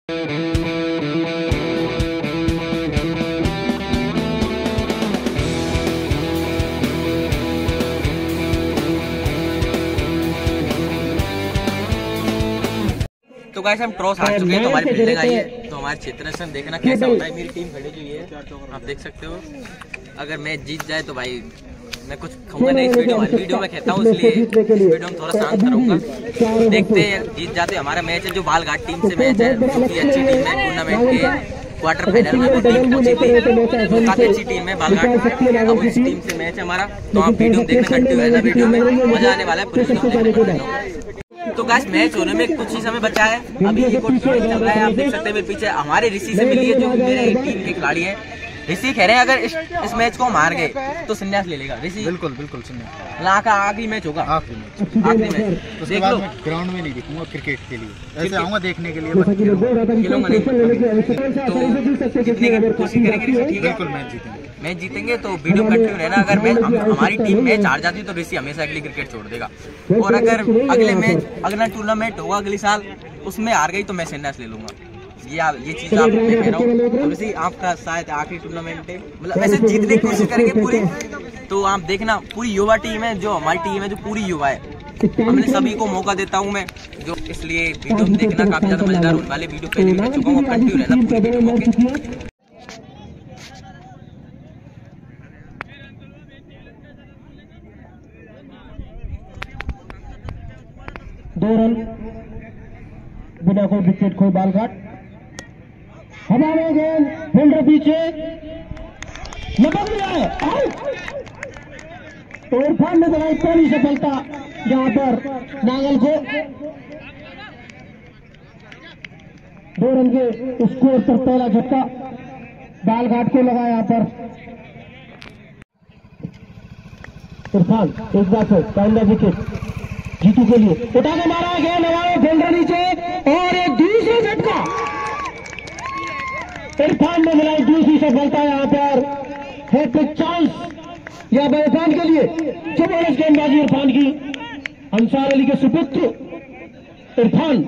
तो गाइस हम टॉस हार चुके हैं, तो हमारी फील्डिंग आई है। तो हमारे क्षेत्र से देखना कैसा होता है। मेरी टीम खड़ी हुई है, आप देख सकते हो। अगर मैच जीत जाए तो भाई मैं कुछ खाऊंगा नहीं। इस वीडियो में कहता हूँ, इसलिए इस वीडियो में थोड़ा शांत रहूंगा। देखते हैं जीत जाते। हमारा मैच है जो बालघाट टीम से मैच है, जो कि अच्छी टीम है। टूर्नामेंट के क्वार्टर फाइनल में वो टीम पहुंची थी, तो काफी अच्छी टीम है बालघाट। अब उस टीम से मैच है हमारा, तो आप वीडियो देखना कंटिन्यू रहना। वीडियो में मजा आने वाला है, पूरी वीडियो। तो गाइस मैच होने में कुछ ही समय बचा है, अभी ये चल रहा है। आप देख सकते हैं मेरे पीछे हमारे ऋषि से मिली है, जो मेरे टीम के खिलाड़ी है। ऋषि कह रहे हैं अगर इस मैच को हम हार गए तो संन्यास ले लेगा ऋषि। बिल्कुल बिल्कुल संन्यास। आखिरी मैच होगा, आखिरी मैच। उसके बाद मैं ग्राउंड में नहीं दिखूंगा क्रिकेट के लिए, ऐसे आऊंगा देखने के लिए, खेलूंगा नहीं। तो कितने की कोशिश करेंगे ऋषि? ठीक है, बिल्कुल मैच जीतेंगे। तो वीडियो कंटिन्यू रहना। अगर हमारी टीम मैच हार जाती तो ऋषि हमेशा अगली क्रिकेट छोड़ देगा। और अगर अगला टूर्नामेंट होगा अगले साल, उसमें हार गई तो मैं संन्यास ले लूंगा। ये चीज आप मैं कह रहा हूँ। तो वैसे आपका शायद आखिरी टूर्नामेंट है, मतलब वैसे जीतने की कोशिश करेंगे पूरी। तो आप देखना, पूरी युवा टीम है, जो हमारी टीम है जो पूरी युवा है। हमने सभी को मौका देता हूँ मैं, जो इसलिए वीडियो देखना काफी ज्यादा मजेदार होने वाले। वीडियो पहले भी कह चुका हूँ, कंटिन्यू रहना पूरी वीडियो में। दो रन बिना कोई विकेट खोए बालघाट। हवा में गेंद, फील्डर पीछे लपक गया है, तो इरफान ने बनाई पहली सफलता यहाँ पर नांगल को। 2 रन के स्कोर पर पहला झटका बालघाट को लगा यहाँ पर। इरफान एक बार से पहला विकेट जीतू के लिए उठा के मारा गया, लगाया फील्डर नीचे, और एक दूसरा झटका। इरफान ने मिलाई दूसरी सफलता यहाँ पर। हैट्रिक चांस या इरफान के लिए जबरदस्त गेंदबाजी इरफान की। अंसार अली के सुपुत्र इरफान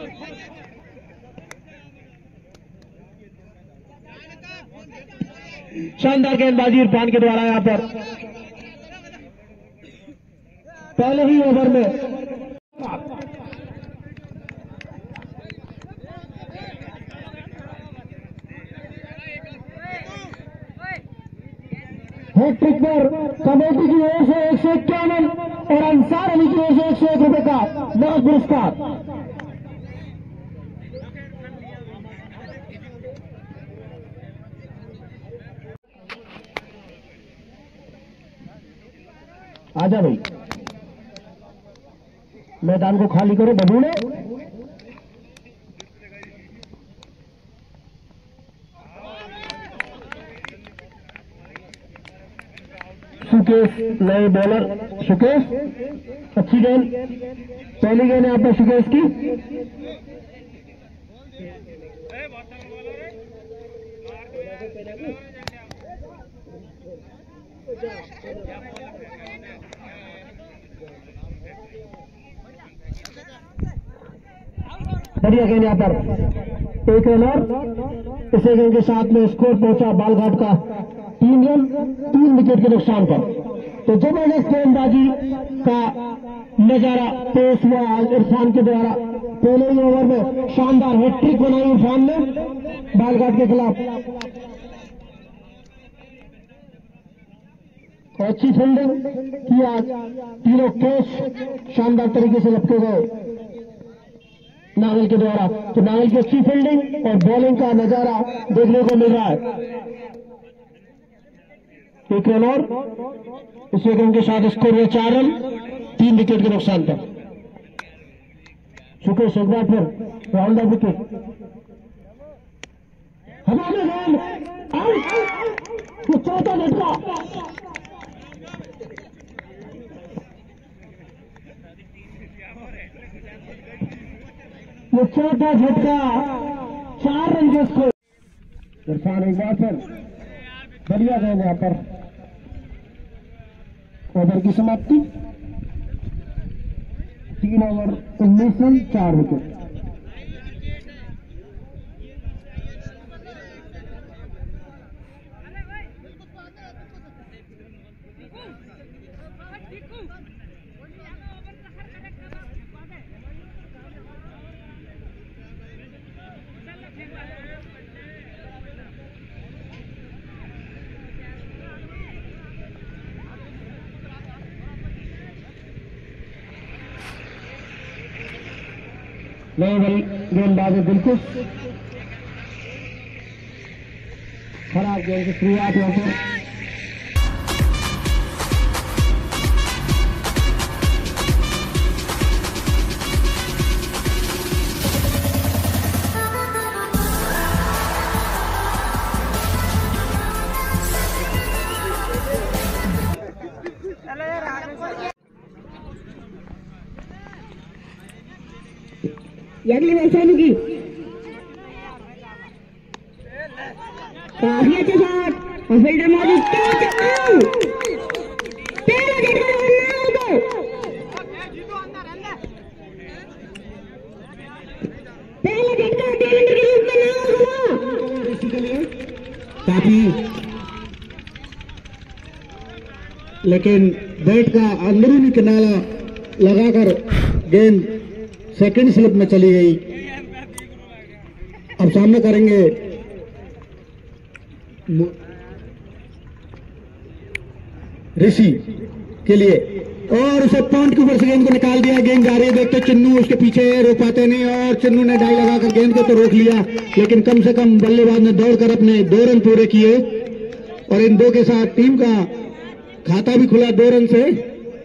शानदार गेंदबाजी इरफान के द्वारा यहाँ पर पहले ही ओवर में। हैट्रिक पर कमेटी की ओर से 151 और अंसार अली की ओर से 101 रुपए का नगद पुरस्कार। आजा भाई, मैदान को खाली करो बबूले। सुकेश नए बॉलर, सुकेश अच्छी गेंद, पहली गेंद यहाँ पर सुकेश की। बढ़िया गेंद यहाँ पर, 1 रन और इस गेंद के साथ में स्कोर पहुंचा बालघाट का 3 रन 3 विकेट के नुकसान पर। तो जबरदस्त गेंदबाजी का नजारा पेश हुआ आज इरफान के द्वारा। पहले ही ओवर में शानदार हैट्रिक बनाई इरफान ने बालघाट के खिलाफ। अच्छी फील्डिंग की आज, तीनों कैच शानदार तरीके से लपके गए नागल के द्वारा। तो नागल की अच्छी फील्डिंग और बॉलिंग का नजारा देखने को मिल रहा है। 1 रन और इस विकेट के साथ स्कोर हुआ 4 रन 3 विकेट के नुकसान पर। सुकेश एक बार फिर राउंड ऑफ विकेट, हमारे गेंद आउट, चौथा झटका। ये चौथा झटका 4 रन के स्कोर। इरफान एक बार फिर बढ़िया गेंद यहाँ पर। ओवर की समाप्ति 3 ओवर 19 रन 4 विकेट। नए गेंदबाज दिलकुश खराब गेंद की शुरुआत यहाँ पर। अगली बार चालू की काफी अच्छा शॉट और फील्डर मौजूद पहला झटका डेविड के रूप में ना काफी, लेकिन बैट का अंदरूनी किनारा लगाकर गेंद सेकंड स्लिप में चली गई। अब सामना करेंगे ऋषि के लिए और उसे पॉइंट के ऊपर से गेंद को निकाल दिया। गेंद जा रही है, देखते चिन्नू उसके पीछे रोक पाते नहीं और चिन्नू ने डाई लगाकर गेंद को तो रोक लिया, लेकिन कम से कम बल्लेबाज ने दौड़कर अपने 2 रन पूरे किए और इन 2 के साथ टीम का खाता भी खुला 2 रन से।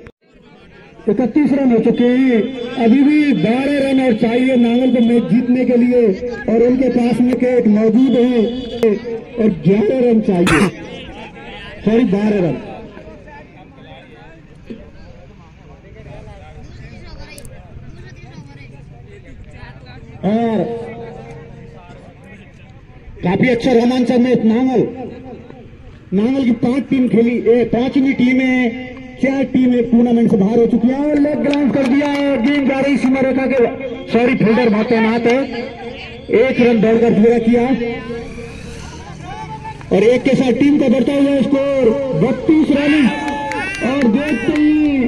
31 रन हो चुके हैं, अभी भी 12 रन और चाहिए नांगल को मैच जीतने के लिए और उनके पास में विकेट मौजूद है और 11 रन चाहिए, सॉरी 12 रन। और काफी अच्छा रोमांचक मैच नांगल की 5 टीम खेली, 5वीं टीम है, 4 टीमें टूर्नामेंट से बाहर हो चुकी है और लेग ग्राउंड कर दिया है। गेंद जा रही सीमा रेखा के, सॉरी फील्डर वहां तैनात है, 1 रन दौड़कर पूरा किया और 1 के साथ टीम का बढ़ता हुआ स्कोर 32 रन और देखते ही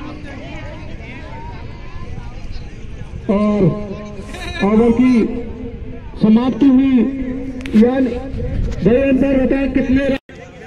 और ओवर की समाप्ति हुई। यानी अंतर बताया कितने रन।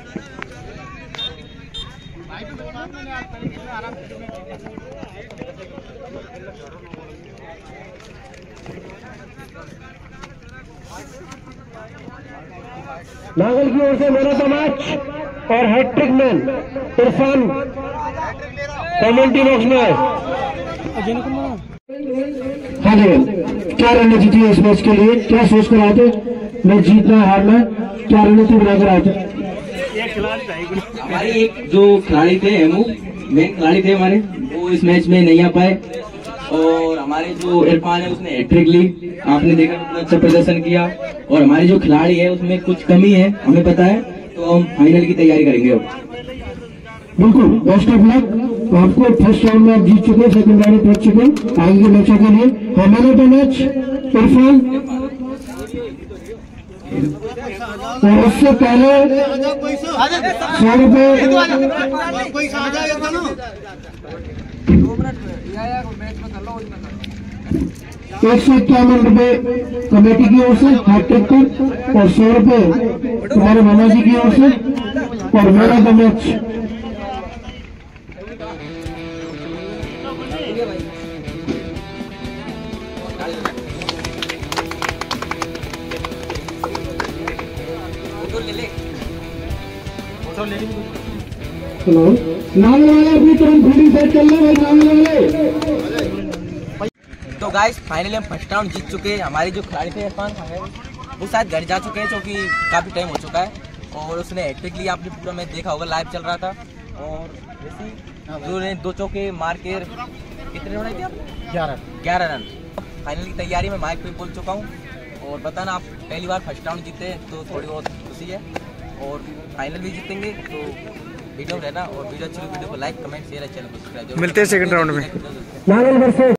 नांगल की ओर से मैन ऑफ द मैच और hat trick man Irfan commentary box में। हाँ जी, क्या रणनीति थी इस मैच के लिए, क्या सोच कर आए थे मैच जीतना हारना, क्या रणनीति बनाकर आए थे? हमारे एक जो खिलाड़ी थे हेमू, मेन खिलाड़ी थे हमारे, वो इस मैच में नहीं आ पाए और हमारे जो इरफान है उसने हैट्रिक ली, आपने देखा कितना अच्छा प्रदर्शन किया और हमारे जो खिलाड़ी है उसमें कुछ कमी है हमें पता है, तो हम फाइनल की तैयारी करेंगे अब। बिल्कुल, बेस्ट ऑफ लक। आपको फर्स्ट राउंड में आप जीत चुके, सेकंड राउंड में पहुंच चुके, आगे के मैचों के लिए हमारे तो मैच इरफान और उससे पहले 100 रुपए 151 रुपए कमेटी की ओर से हैट्रिक को और 100 रुपए तुम्हारे मामा जी की ओर से और मेरा द मैच। हेलो, नांगल वाले अपनी तुरंत फील्डिंग सेट कर लो भाई, नांगल वाले। तो गाइस फाइनली हम फर्स्ट राउंड जीत चुके हैं। हमारे जो खिलाड़ी थे इरफान है वो शायद घर जा चुके हैं क्योंकि काफ़ी टाइम हो चुका है और उसने हैट्रिक लिया, आपने पूरा मैच देखा होगा, लाइव चल रहा था और जो ने 2 चौके मार के कितने रन थे आप? 11 रन। फाइनल की तैयारी में माइक पे बोल चुका हूँ और बताना आप पहली बार फर्स्ट राउंड जीते तो थोड़ी बहुत खुशी है और फाइनल भी जीतेंगे तो वीडियो रहना और वीडियो अच्छी वीडियो को लाइक कमेंट शेयर चैनल को सब्सक्राइब। मिलते हैं सेकंड राउंड में। नांगल वर्सेस